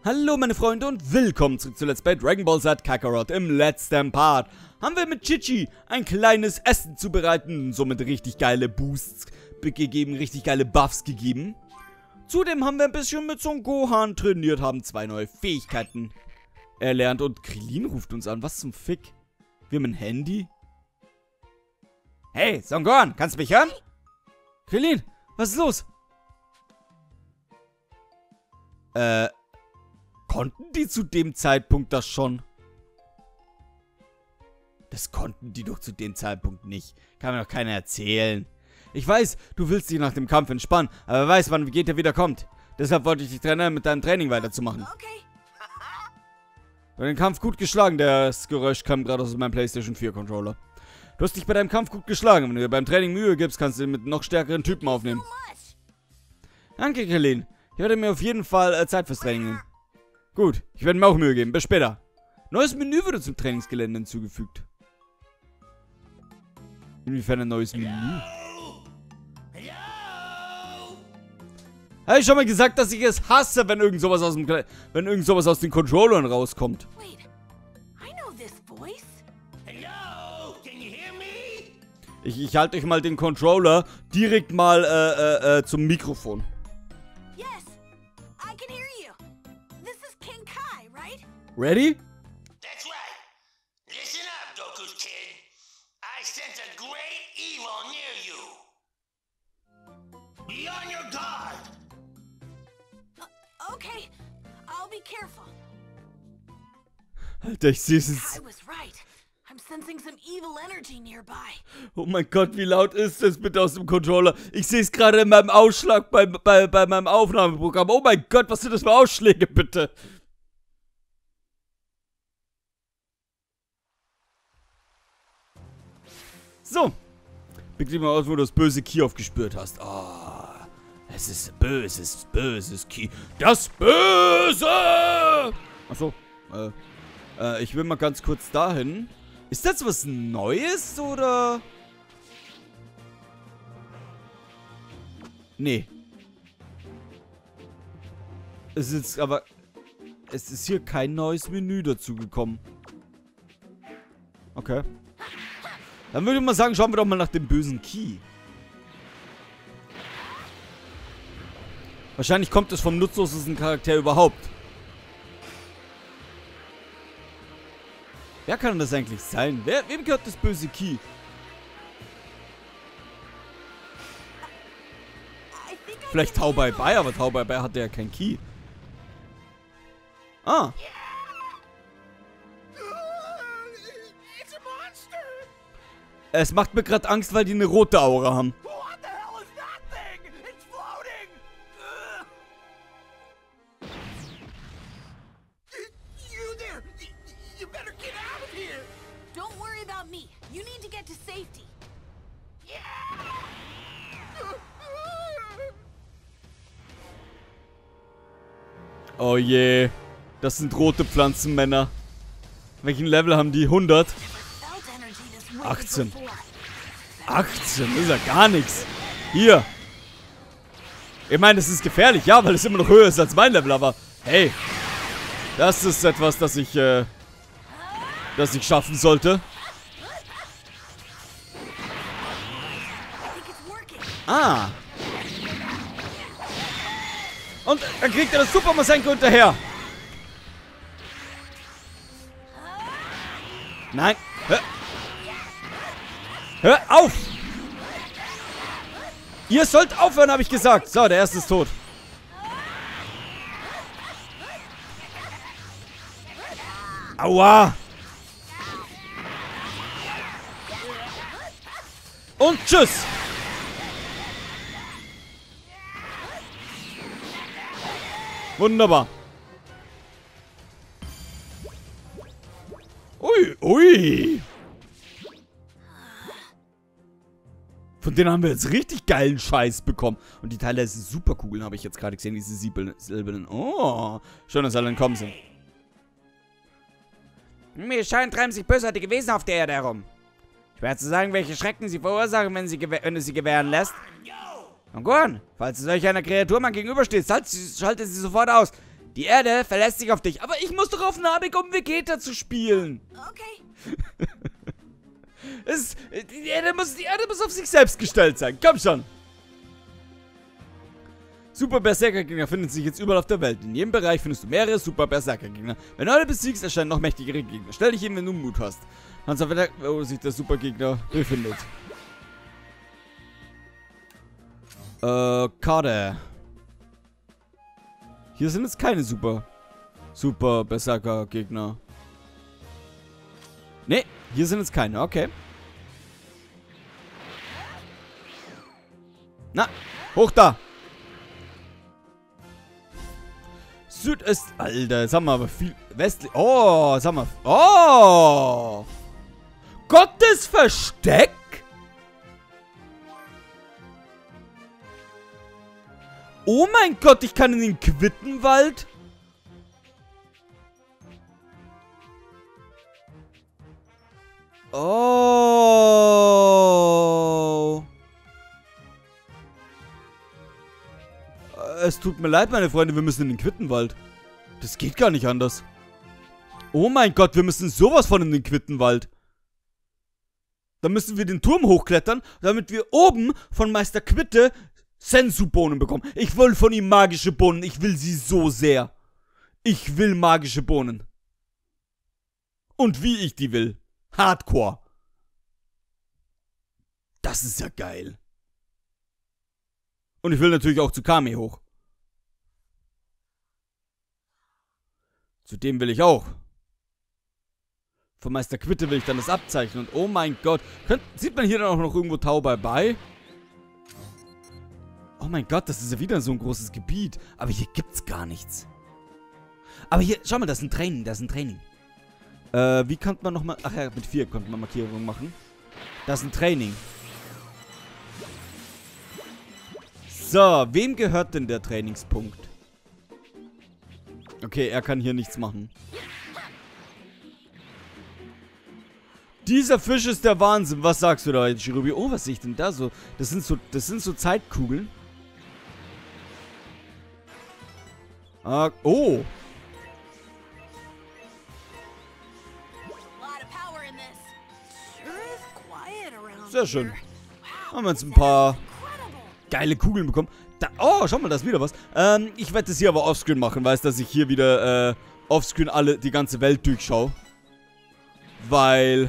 Hallo meine Freunde und willkommen zurück zu Let's Play Dragon Ball Z Kakarot. Im letzten Part haben wir mit Chi-Chi ein kleines Essen zubereiten und somit richtig geile Boosts gegeben, richtig geile Buffs gegeben. Zudem haben wir ein bisschen mit Son Gohan trainiert, haben 2 neue Fähigkeiten erlernt und Krillin ruft uns an. Was zum Fick? Wir haben ein Handy? Hey, Son Gohan, kannst du mich hören? Krillin, was ist los? Konnten die zu dem Zeitpunkt das schon? Das konnten die doch zu dem Zeitpunkt nicht. Kann mir doch keiner erzählen. Ich weiß, du willst dich nach dem Kampf entspannen, aber wer weiß, wann Vegeta wieder kommt. Deshalb wollte ich dich trainieren, mit deinem Training weiterzumachen. Okay. Du hast den Kampf gut geschlagen. Das Geräusch kam gerade aus meinem PlayStation 4 Controller. Du hast dich bei deinem Kampf gut geschlagen. Wenn du dir beim Training Mühe gibst, kannst du ihn mit noch stärkeren Typen aufnehmen. Danke, Krillin. Ich werde mir auf jeden Fall Zeit fürs Training nehmen. Gut, ich werde mir auch Mühe geben. Bis später. Neues Menü wurde zum Trainingsgelände hinzugefügt. Inwiefern ein neues Menü? Habe ich schon mal gesagt, dass ich es hasse, wenn irgend sowas aus den Controllern rauskommt. Wait. I know this voice. Hello? Can you hear me? Ich halte euch mal den Controller direkt mal zum Mikrofon. Yes, I can hear you. This is King Kai, right? Ready? That's right. Listen up, Goku's kid. I sense a great evil near you. Be on your guard. Okay, I'll be careful. Alter, ich sehe es. I was right. I'm sensing some evil energy nearby. Oh mein Gott, wie laut ist das bitte aus dem Controller? Ich sehe es gerade in meinem Ausschlag bei meinem Aufnahmeprogramm. Oh mein Gott, was sind das für Ausschläge, bitte? So. Begib mal aus, wo du das böse Ki aufgespürt hast. Oh, es ist böses Ki. Das Böse! Achso. Ich will mal ganz kurz dahin. Ist das was Neues, oder? Nee. Es ist hier kein neues Menü dazu gekommen. Okay. Dann würde ich mal sagen, schauen wir doch mal nach dem bösen Ki. Wahrscheinlich kommt es vom nutzlosesten Charakter überhaupt. Wer kann das eigentlich sein? Wem gehört das böse Ki? Vielleicht Tao Bai Bai, aber Tao Bai Bai hatte ja kein Ki. Ah. It's a monster. Es macht mir gerade Angst, weil die eine rote Aura haben. What the hell is that thing? It's floating. You there? You better get out of here. Don't worry about me. You need to get to safety. Oh je. Das sind rote Pflanzenmänner. Welchen Level haben die? 100? Felt energy this way 18. before. 18? Das ist ja gar nichts. Hier. Ich meine, das ist gefährlich, ja, weil es immer noch höher ist als mein Level, aber hey. Das ist etwas, das ich schaffen sollte. I think it's working. Ah. Und dann kriegt er das Super Masenko hinterher. Nein. Hör auf. Ihr sollt aufhören, habe ich gesagt. So, der erste ist tot. Aua. Und tschüss. Wunderbar. Ui, ui. Von denen haben wir jetzt richtig geilen Scheiß bekommen. Und die Teile sind Superkugeln, habe ich jetzt gerade gesehen. Diese silbernen. Oh, schön, dass alle entkommen sind. Mir scheint, treiben sich bösartige Wesen auf der Erde herum. Schwer zu sagen, welche Schrecken sie verursachen, wenn du sie gewähren lässt. Und Gohan, falls du solch einer Kreatur mal gegenüberstehst, schalte sie sofort aus. Die Erde verlässt sich auf dich. Aber ich muss doch auf Namek, um Vegeta zu spielen. Okay. Die Erde muss auf sich selbst gestellt sein. Komm schon. Super Berserker-Gegner finden sich jetzt überall auf der Welt. In jedem Bereich findest du mehrere Super Berserker-Gegner. Wenn du alle besiegst, erscheinen noch mächtigere Gegner. Stell dich hin, wenn du Mut hast. Kannst du wieder, wo sich der Supergegner befindet. Karte. Hier sind jetzt keine Super Berserker-Gegner. Ne, hier sind jetzt keine, okay. Na, hoch da! Südöst... Alter, jetzt haben wir aber viel... Westlich... Oh, jetzt haben wir... Oh! Gottes Versteck? Oh mein Gott, ich kann in den Quittenwald? Oh. Es tut mir leid, meine Freunde, wir müssen in den Quittenwald. Das geht gar nicht anders. Oh mein Gott, wir müssen sowas von in den Quittenwald. Dann müssen wir den Turm hochklettern, damit wir oben von Meister Quitte Senzu-Bohnen bekommen. Ich will von ihm magische Bohnen. Ich will sie so sehr. Ich will magische Bohnen. Und wie ich die will. Hardcore. Das ist ja geil. Und ich will natürlich auch zu Kame hoch. Zu dem will ich auch. Von Meister Quitte will ich dann das Abzeichen. Und oh mein Gott. Sieht man hier dann auch noch irgendwo Tau bei? Oh mein Gott, das ist ja wieder so ein großes Gebiet. Aber hier gibt's gar nichts. Aber hier, schau mal, das ist ein Training. Wie kann man nochmal... Ach ja, mit 4 konnte man Markierungen machen. Das ist ein Training. So, wem gehört denn der Trainingspunkt? Okay, er kann hier nichts machen. Dieser Fisch ist der Wahnsinn. Was sagst du da, Shirobi? Oh, was sehe ich denn da so? Das sind so Zeitkugeln. Oh. Sehr schön. Haben wir jetzt ein paar geile Kugeln bekommen. Oh, schau mal, da ist wieder was. Ich werde das hier aber offscreen machen. Weißt du, dass ich hier wieder offscreen die ganze Welt durchschaue. Weil...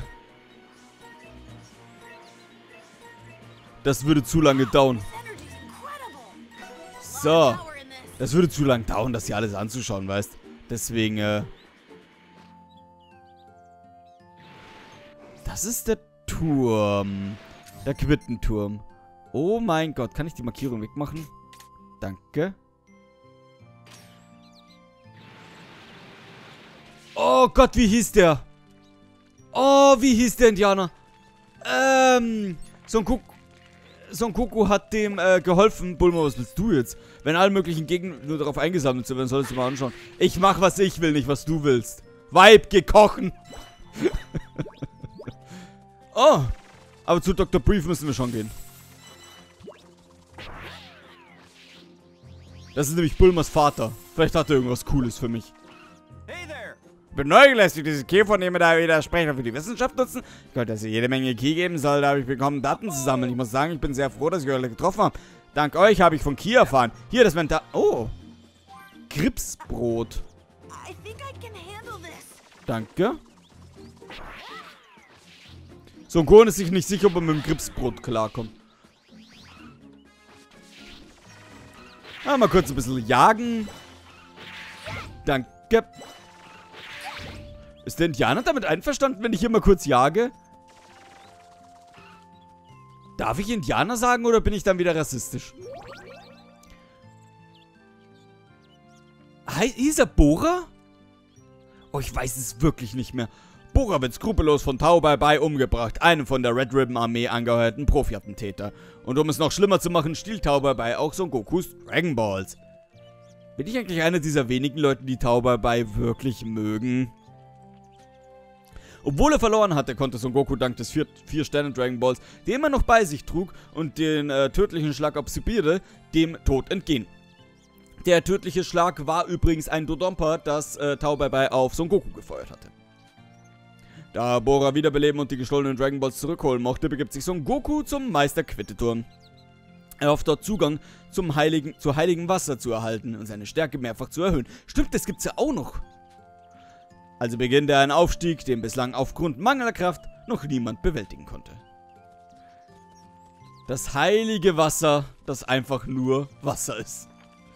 das würde zu lange dauern. So. Das würde zu lange dauern, das hier alles anzuschauen, weißt du. Deswegen, das ist der Turm. Der Quittenturm. Oh mein Gott. Kann ich die Markierung wegmachen? Danke. Oh Gott, wie hieß der? Oh, wie hieß der Indianer? Son Goku hat dem geholfen. Bulma, was willst du jetzt? Wenn alle möglichen Gegner nur darauf eingesammelt sind, dann solltest du mal anschauen. Ich mach, was ich will, nicht was du willst. Weib, geh kochen. Oh. Aber zu Dr. Brief müssen wir schon gehen. Das ist nämlich Bulmas Vater. Vielleicht hat er irgendwas Cooles für mich. Ich bin neugelästig, diese Key, von dem wir da wieder sprechen, für die Wissenschaft nutzen. Ich könnte, dass ihr jede Menge Key geben soll, da habe ich bekommen, Daten zu sammeln. Ich muss sagen, ich bin sehr froh, dass ich euch alle getroffen habe. Dank euch habe ich von Key erfahren. Hier, das Mental... Oh. Gripsbrot. Danke. Son Goku ist sich nicht sicher, ob er mit dem Gripsbrot klarkommt. Mal kurz ein bisschen jagen. Danke. Ist der Indianer damit einverstanden, wenn ich hier mal kurz jage? Darf ich Indianer sagen oder bin ich dann wieder rassistisch? Hieß er Bora? Oh, ich weiß es wirklich nicht mehr. Bora wird skrupellos von Tao Bai Bai umgebracht, einem von der Red Ribbon Armee angehörten Profi-Attentäter. Und um es noch schlimmer zu machen, stiehlt Tao Bai Bai auch Son Gokus Dragon Balls. Bin ich eigentlich einer dieser wenigen Leute, die Tao Bai Bai wirklich mögen? Obwohl er verloren hatte, konnte Son Goku dank des 4-Sterne-Dragon Balls, den er noch bei sich trug, und den tödlichen Schlag auf Sibire, dem Tod entgehen. Der tödliche Schlag war übrigens ein Dodonpa, das Tao Bai Bai auf Son Goku gefeuert hatte. Da Bora wiederbeleben und die gestohlenen Dragon Balls zurückholen mochte, begibt sich Son Goku zum Meister Quitteturm. Er hofft dort Zugang zu heiligen Wasser zu erhalten und seine Stärke mehrfach zu erhöhen. Stimmt, das gibt's ja auch noch. Also beginnt er einen Aufstieg, den bislang aufgrund mangelnder Kraft noch niemand bewältigen konnte. Das heilige Wasser, das einfach nur Wasser ist.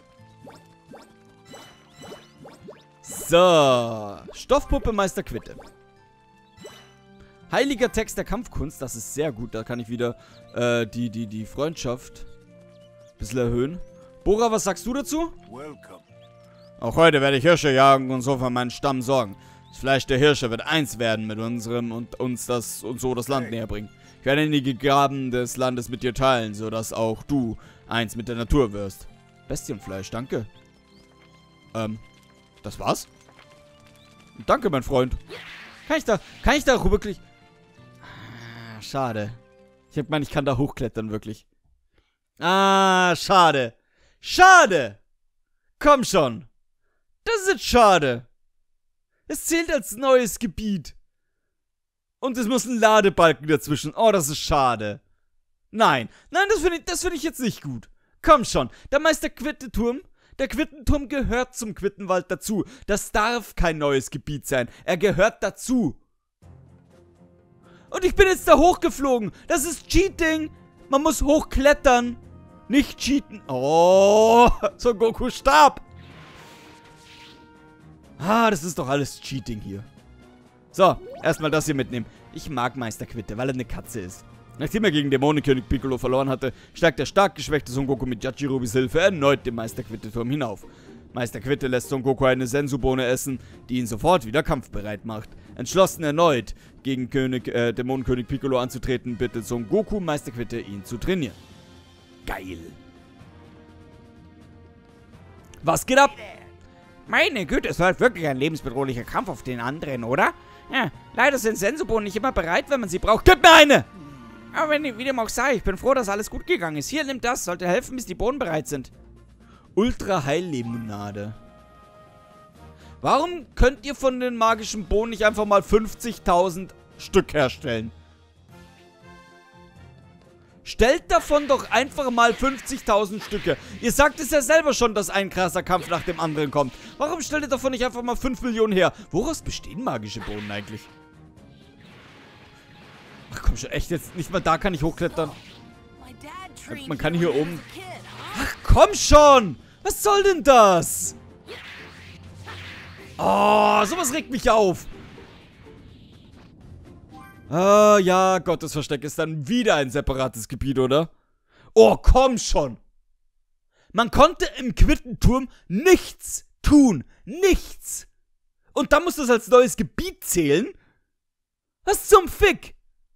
So, Stoffpuppe Meister Quitte. Heiliger Text der Kampfkunst, das ist sehr gut. Da kann ich wieder die Freundschaft ein bisschen erhöhen. Bora, was sagst du dazu? Welcome. Auch heute werde ich Hirsche jagen und so für meinen Stamm sorgen. Das Fleisch der Hirsche wird eins werden mit unserem und so das Land näher bringen. Ich werde einige Gaben des Landes mit dir teilen, sodass auch du eins mit der Natur wirst. Bestienfleisch, danke. Das war's? Danke, mein Freund. Kann ich da auch wirklich... Ah, schade. Ich hab gemeint, ich kann da hochklettern, wirklich. Ah, schade. Schade! Komm schon. Das ist jetzt schade. Es zählt als neues Gebiet. Und es muss ein Ladebalken dazwischen. Oh, das ist schade. Nein, das finde ich jetzt nicht gut. Komm schon, der Meister Quitteturm. Der Quittenturm gehört zum Quittenwald dazu. Das darf kein neues Gebiet sein. Er gehört dazu. Und ich bin jetzt da hochgeflogen. Das ist Cheating. Man muss hochklettern. Nicht cheaten. Oh, Son Goku starb. Ah, das ist doch alles Cheating hier. So, erstmal das hier mitnehmen. Ich mag Meister Quitte, weil er eine Katze ist. Nachdem er gegen Dämonenkönig Piccolo verloren hatte, steigt der stark geschwächte Son Goku mit Yachirobis Hilfe erneut den Meister Quitteturm hinauf. Meister Quitte lässt Son Goku eine Senzu-Bohne essen, die ihn sofort wieder kampfbereit macht. Entschlossen erneut gegen Dämonenkönig Piccolo anzutreten, bittet Son Goku Meister Quitte, ihn zu trainieren. Geil. Was geht ab? Meine Güte, es war halt wirklich ein lebensbedrohlicher Kampf auf den anderen, oder? Ja, leider sind Senzu-Bohnen nicht immer bereit, wenn man sie braucht. Gib mir eine! Aber wie dem auch sei, ich bin froh, dass alles gut gegangen ist. Hier, nimm das, sollte helfen, bis die Bohnen bereit sind. Ultra-Heillimonade. Warum könnt ihr von den magischen Bohnen nicht einfach mal 50.000 Stück herstellen? Stellt davon doch einfach mal 50.000 Stücke. Ihr sagt es ja selber schon, dass ein krasser Kampf nach dem anderen kommt. Warum stellt ihr davon nicht einfach mal 5 Millionen her? Woraus bestehen magische Bohnen eigentlich? Ach komm schon, echt jetzt? Nicht mal da kann ich hochklettern. Man kann hier oben... Ach komm schon! Was soll denn das? Oh, sowas regt mich auf. Ah, ja, Gottes Versteck ist dann wieder ein separates Gebiet, oder? Oh, komm schon! Man konnte im Quittenturm nichts tun. Nichts! Und dann muss das als neues Gebiet zählen? Was zum Fick?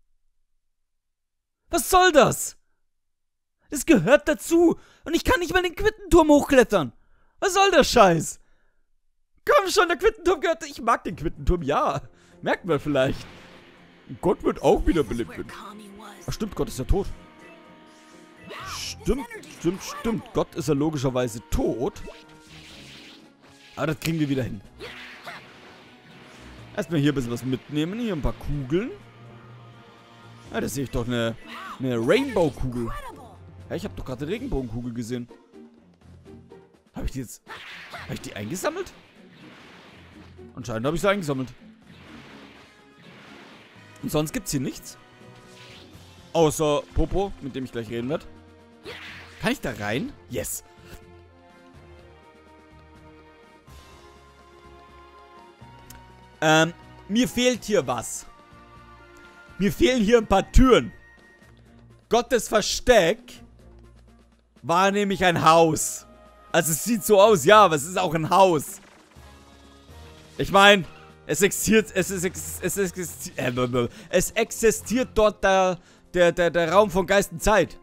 Was soll das? Das gehört dazu. Und ich kann nicht mal den Quittenturm hochklettern. Was soll der Scheiß? Komm schon, der Quittenturm gehört... Ich mag den Quittenturm, ja. Merkt man vielleicht. Gott wird auch wieder belebt werden. Ach stimmt, Gott ist ja tot. Stimmt. Gott ist ja logischerweise tot. Aber das kriegen wir wieder hin. Erstmal hier ein bisschen was mitnehmen. Hier ein paar Kugeln. Ja, da sehe ich doch eine Rainbow-Kugel. Ja, ich habe doch gerade eine Regenbogenkugel gesehen. Habe ich die jetzt... Habe ich die eingesammelt? Anscheinend habe ich sie eingesammelt. Und sonst gibt's hier nichts. Außer Popo, mit dem ich gleich reden werde. Kann ich da rein? Yes. Mir fehlt hier was. Mir fehlen hier ein paar Türen. Gottes Versteck war nämlich ein Haus. Also es sieht so aus, ja, aber es ist auch ein Haus. Ich meine, es existiert dort der Raum von Geist und Zeit.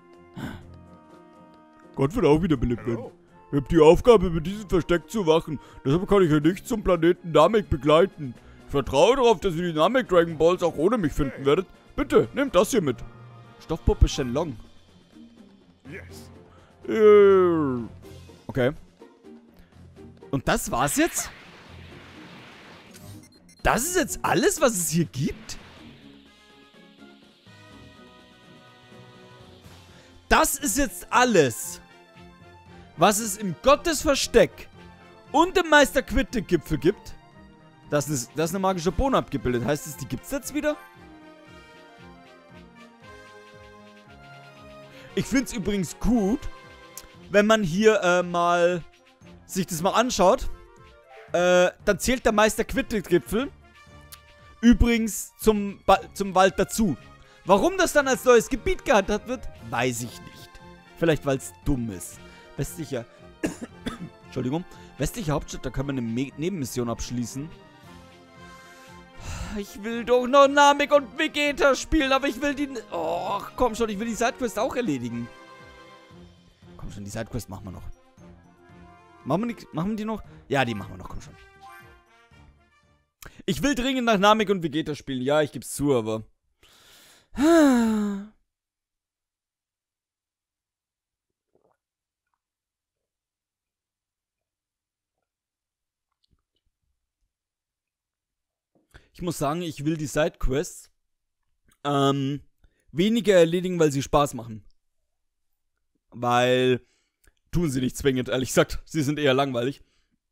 Gott wird auch wieder belebt werden. Ich habe die Aufgabe, mit diesem Versteck zu wachen. Deshalb kann ich ja nicht zum Planeten Namek begleiten. Ich vertraue darauf, dass ihr die Namek Dragon Balls auch ohne mich finden werdet. Bitte, nehmt das hier mit. Stoffpuppe Shenlong. Yes. Okay. Und das war's jetzt? Das ist jetzt alles, was es hier gibt? Das ist jetzt alles, was es im Gottesversteck und im Meister Quitte-Gipfel gibt. Das ist eine magische Bohne abgebildet. Heißt es, die gibt's jetzt wieder? Ich find's übrigens gut, wenn man hier mal sich das mal anschaut. Dann zählt der Meister Quitte-Gipfel übrigens zum Wald dazu. Warum das dann als neues Gebiet gehandhabt wird, weiß ich nicht. Vielleicht, weil es dumm ist. Westlicher... Entschuldigung. Westliche Hauptstadt, da kann man eine Nebenmission abschließen. Ich will doch noch Namek und Vegeta spielen, aber ich will die... Oh, komm schon, ich will die Sidequest auch erledigen. Komm schon, die Sidequest machen wir noch. Machen wir die noch? Ja, die machen wir noch, komm schon. Ich will dringend nach Namek und Vegeta spielen. Ja, ich geb's zu, aber... Ich muss sagen, ich will die Sidequests weniger erledigen, weil sie Spaß machen. Weil tun sie nicht zwingend, ehrlich gesagt. Sie sind eher langweilig.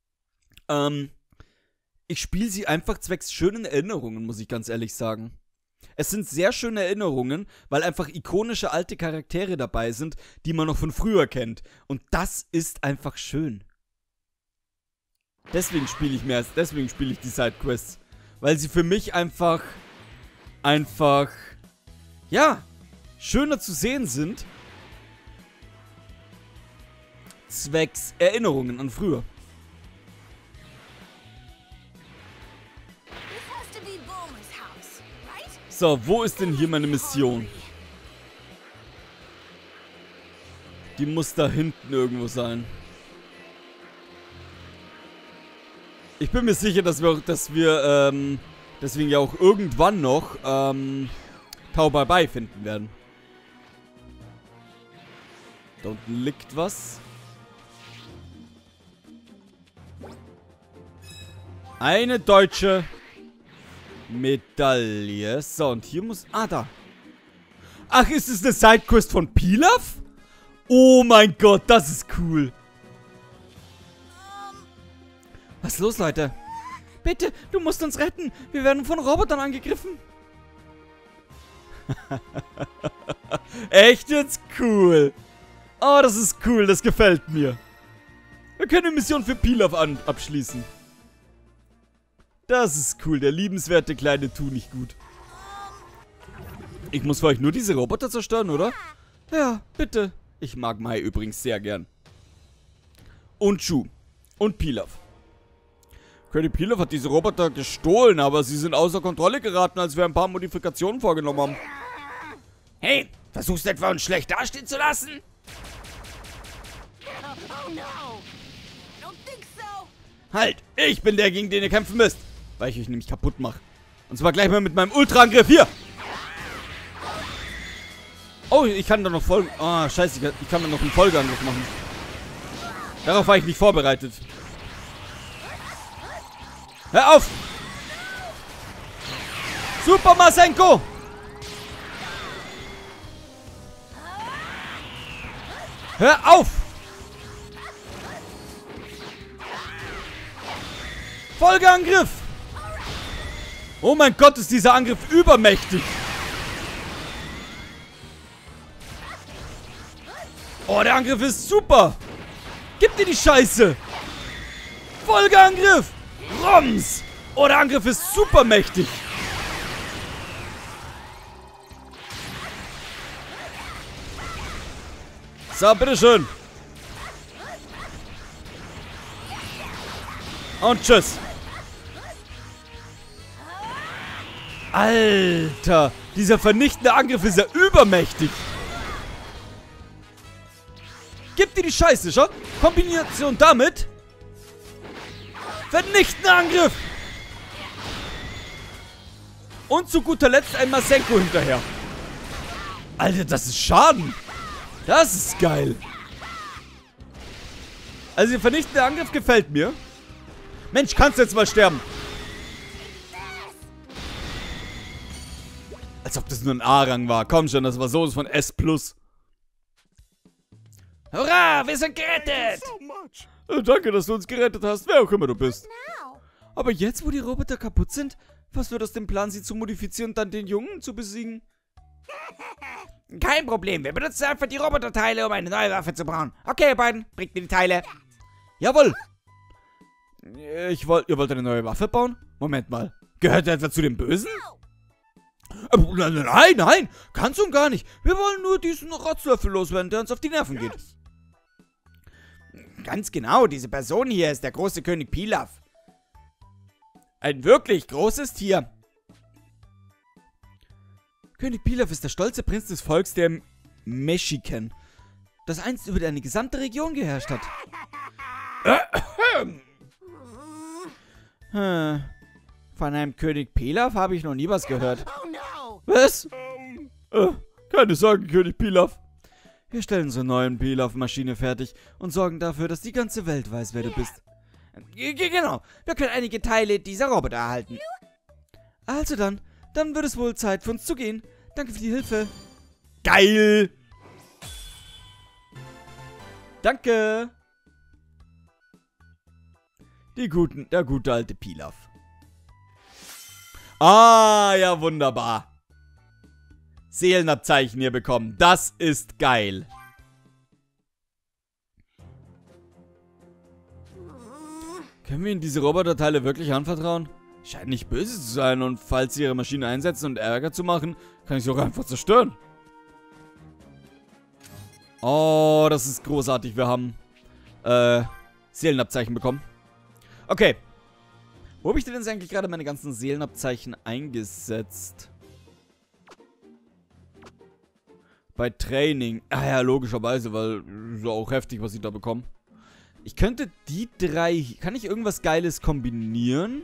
Ich spiele sie einfach zwecks schönen Erinnerungen, muss ich ganz ehrlich sagen. Es sind sehr schöne Erinnerungen, weil einfach ikonische alte Charaktere dabei sind, die man noch von früher kennt. Und das ist einfach schön. Deswegen spiele ich die Sidequests. Weil sie für mich einfach, ja, schöner zu sehen sind. Zwecks Erinnerungen an früher. So, wo ist denn hier meine Mission? Die muss da hinten irgendwo sein. Ich bin mir sicher, dass wir deswegen ja auch irgendwann noch Tau Bye Bye finden werden. Da unten liegt was. Eine deutsche Medaille. So, und hier muss... Ah, da. Ach, ist es eine Sidequest von Pilaf? Oh mein Gott, das ist cool. Was ist los, Leute? Bitte, du musst uns retten. Wir werden von Robotern angegriffen. Echt jetzt cool. Oh, das ist cool. Das gefällt mir. Wir können eine Mission für Pilaf abschließen. Das ist cool. Der liebenswerte kleine Tu nicht gut. Ich muss für euch nur diese Roboter zerstören, oder? Ja, bitte. Ich mag Mai übrigens sehr gern. Und Chu. Und Pilaf. Credit Pilaf hat diese Roboter gestohlen, aber sie sind außer Kontrolle geraten, als wir ein paar Modifikationen vorgenommen haben. Hey, versuchst du etwa uns schlecht dastehen zu lassen? Oh no! I don't think so! Halt! Ich bin der, gegen den ihr kämpfen müsst! Weil ich euch nämlich kaputt mache. Und zwar gleich mal mit meinem Ultra-Angriff. Hier! Oh, ich kann da noch Folgen... Ah, scheiße, ich kann da noch einen Folgeangriff machen. Darauf war ich nicht vorbereitet. Hör auf! Super Masenko! Hör auf! Folgeangriff! Oh mein Gott, ist dieser Angriff übermächtig! Oh, der Angriff ist super! Gib dir die Scheiße! Folgeangriff! Roms! Oh, der Angriff ist super mächtig! So, bitteschön! Und tschüss! Alter! Dieser vernichtende Angriff ist ja übermächtig! Gib dir die Scheiße, schau! Kombination damit... Vernichtender Angriff! Und zu guter Letzt ein Masenko hinterher. Alter, das ist Schaden. Das ist geil. Also der vernichtende Angriff gefällt mir. Mensch, kannst du jetzt mal sterben? Als ob das nur ein A-Rang war. Komm schon, das war sowas von S+. Hurra, wir sind gerettet! Danke, dass du uns gerettet hast, wer auch immer du bist. Now. Aber jetzt, wo die Roboter kaputt sind, was wird aus dem Plan, sie zu modifizieren und dann den Jungen zu besiegen? Kein Problem, wir benutzen einfach die Roboterteile, um eine neue Waffe zu bauen. Okay, ihr beiden, bringt mir die Teile. Jawohl! Ihr wollt eine neue Waffe bauen? Moment mal. Gehört er etwa zu den Bösen? Nein, nein, ganz und gar nicht. Wir wollen nur diesen Rotzlöffel loswerden, der uns auf die Nerven geht. Ganz genau, diese Person hier ist der große König Pilaf. Ein wirklich großes Tier. König Pilaf ist der stolze Prinz des Volks der Meschiken, das einst über eine gesamte Region geherrscht hat. Von einem König Pilaf habe ich noch nie was gehört. Oh no. Was? Keine Sorge, König Pilaf. Wir stellen unsere neuen Pilaf-Maschine fertig und sorgen dafür, dass die ganze Welt weiß, wer du bist. Genau, wir können einige Teile dieser Roboter erhalten. Also dann wird es wohl Zeit für uns zu gehen. Danke für die Hilfe. Geil! Danke! Der gute alte Pilaf. Ah, ja, wunderbar. Seelenabzeichen hier bekommen. Das ist geil. Können wir ihnen diese Roboterteile wirklich anvertrauen? Scheint nicht böse zu sein und falls sie ihre Maschine einsetzen und Ärger zu machen, kann ich sie auch einfach zerstören. Oh, das ist großartig. Wir haben Seelenabzeichen bekommen. Okay. Wo habe ich denn jetzt eigentlich gerade meine ganzen Seelenabzeichen eingesetzt? Bei Training. Ah ja, logischerweise, weil ist ja auch heftig, was ich da bekomme. Ich könnte die drei... Kann ich irgendwas Geiles kombinieren?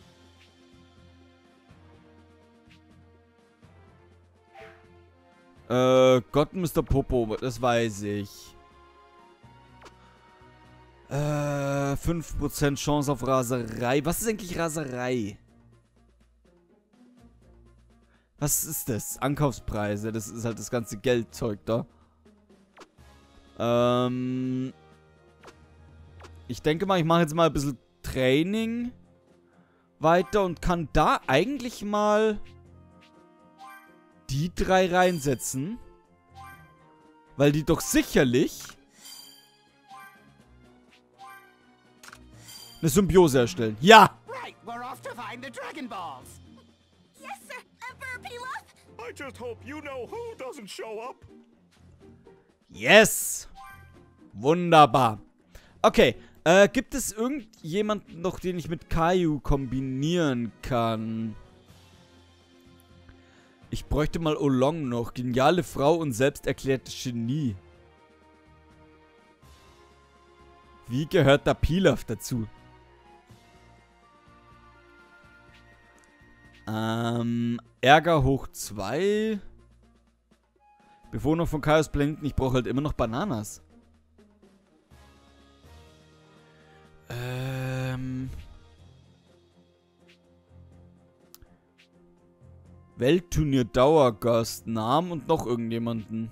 Gott, Mr. Popo, das weiß ich. 5% Chance auf Raserei. Was ist eigentlich Raserei? Was ist das? Ankaufspreise. Das ist halt das ganze Geldzeug da. Ich denke mal, ich mache jetzt mal ein bisschen Training weiter und kann da eigentlich mal die drei reinsetzen. Weil die doch sicherlich eine Symbiose erstellen. Ja! Right, we're off to find the Dragon Balls. Yes, sir. Emperor Pilaf. I just hope you know who doesn't show up. Yes! Wunderbar. Okay, gibt es irgendjemanden noch, den ich mit Caillou kombinieren kann? Ich bräuchte mal Oolong noch. Geniale Frau und selbsterklärte Genie. Wie gehört da Pilaf dazu? Ärger hoch 2. Bewohner von Chaos Planeten. Ich brauche halt immer noch Bananas. Weltturnier Dauergast. Namen und noch irgendjemanden.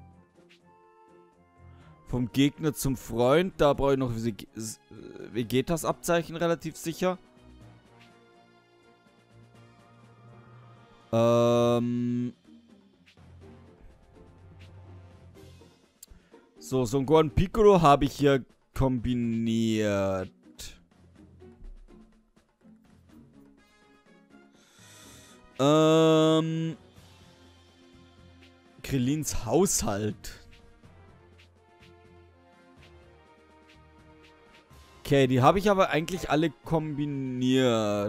Vom Gegner zum Freund. Da brauche ich noch Vegetas Abzeichen relativ sicher. So, Son Gohan Piccolo habe ich hier kombiniert. Krillins Haushalt. Okay, die habe ich aber eigentlich alle kombiniert.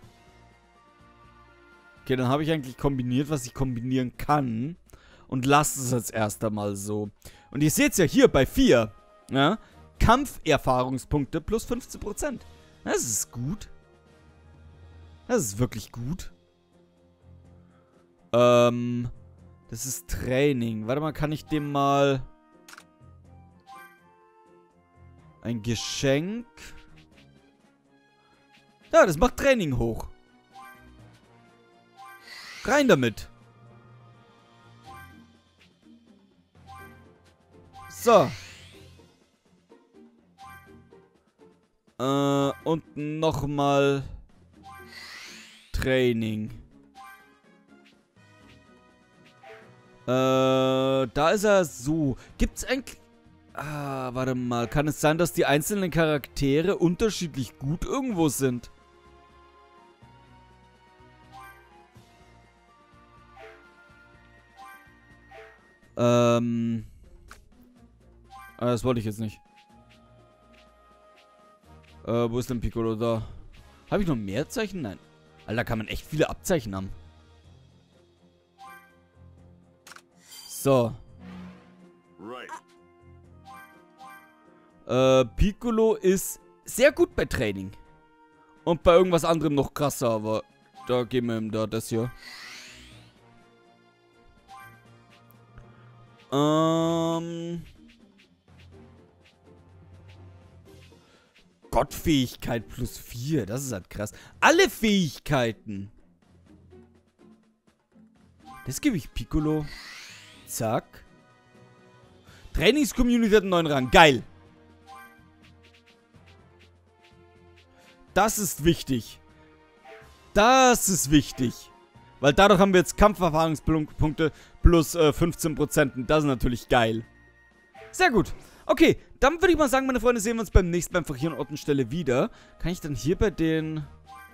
Okay, dann habe ich eigentlich kombiniert, was ich kombinieren kann. Und lasst es jetzt erst einmal so. Und ihr seht es ja hier bei 4. Ja? Kampferfahrungspunkte plus 15%. Das ist gut. Das ist wirklich gut. Das ist Training. Warte mal, kann ich dem mal ein Geschenk Ja, das macht Training hoch. Rein damit. So. Und nochmal Training. Da ist er so. Gibt's eigentlich... warte mal. Kann es sein, dass die einzelnen Charaktere unterschiedlich gut irgendwo sind? Das wollte ich jetzt nicht. Wo ist denn Piccolo da? Habe ich noch mehr Zeichen? Nein. Alter, kann man echt viele Abzeichen haben. So. Piccolo ist sehr gut bei Training. Und bei irgendwas anderem noch krasser, aber da geben wir ihm da das hier. Gottfähigkeit plus 4, das ist halt krass. Alle Fähigkeiten. Das gebe ich Piccolo. Zack. Trainings-Community hat einen neuen Rang. Geil. Das ist wichtig. Das ist wichtig. Weil dadurch haben wir jetzt Kampferfahrungspunkte plus 15%. Und das ist natürlich geil. Sehr gut. Okay, dann würde ich mal sagen, meine Freunde, sehen wir uns beim nächsten Mal einfach hier an Ort und Stelle wieder. Kann ich dann hier bei den...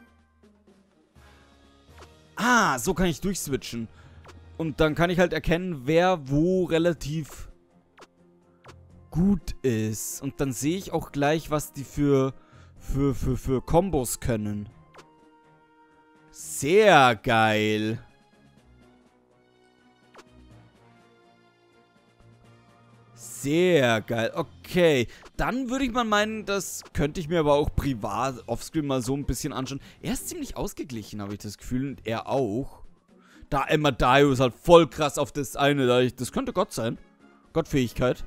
Ah, so kann ich durchswitchen. Und dann kann ich halt erkennen, wer wo relativ gut ist. Und dann sehe ich auch gleich, was die für Kombos können. Sehr geil. Sehr geil. Okay. Dann würde ich mal meinen, das könnte ich mir aber auch privat offscreen mal so ein bisschen anschauen. Er ist ziemlich ausgeglichen, habe ich das Gefühl. Und er auch. Da Dio ist halt voll krass auf das eine. Das könnte Gott sein. Gottfähigkeit.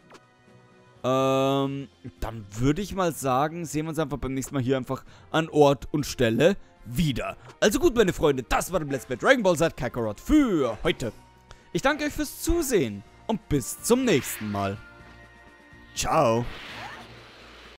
Dann würde ich mal sagen, sehen wir uns einfach beim nächsten Mal hier einfach an Ort und Stelle wieder. Also gut, meine Freunde, das war der Let's Play Dragon Ball Z Kakarot für heute. Ich danke euch fürs Zusehen und bis zum nächsten Mal. Ciao.